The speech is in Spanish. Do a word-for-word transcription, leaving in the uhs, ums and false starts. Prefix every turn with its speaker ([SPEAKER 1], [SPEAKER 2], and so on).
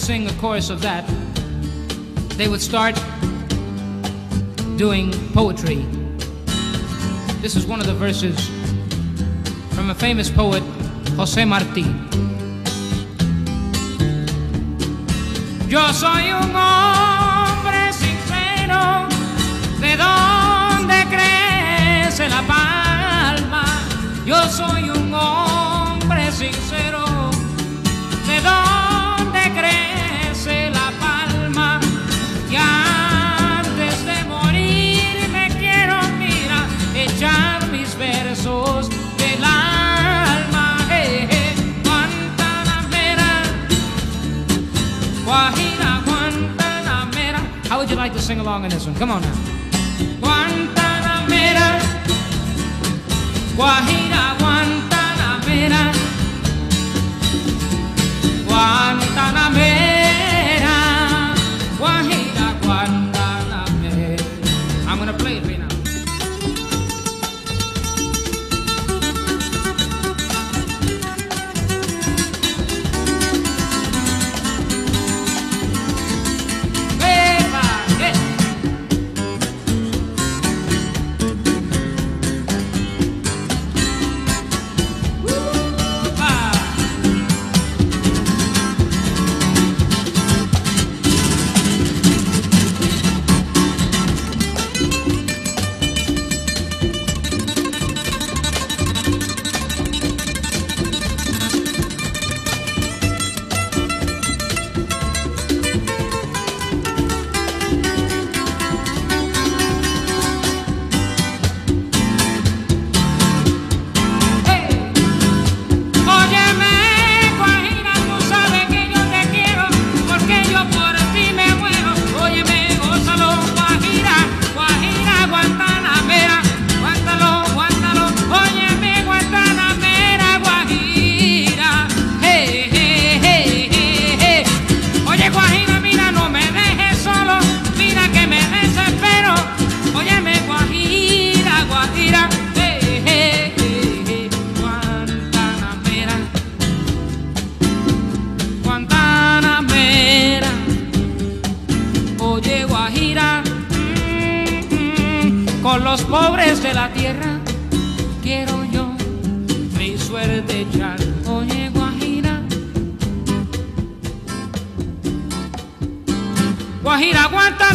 [SPEAKER 1] sing a chorus of that, they would start doing poetry. This is one of the verses from a famous poet, José Martí. Yo soy un hombre sincero, ¿de dónde crece la palma? Yo soy un hombre sincero, ¿de dónde crece la palma? Y antes de morir me quiero, mira, echar mis versos del alma. Hey, hey. Guantanamera, Guajira, Guantanamera. How would you like to sing along in this one? Come on now. Guantanamera, Guajira, Guantanamera, Guantanamera, Guajira, Guantanamera. I'm gonna play it right now. Con los pobres de la tierra quiero yo mi suerte echar. Oye, Guajira, Guajira, aguanta.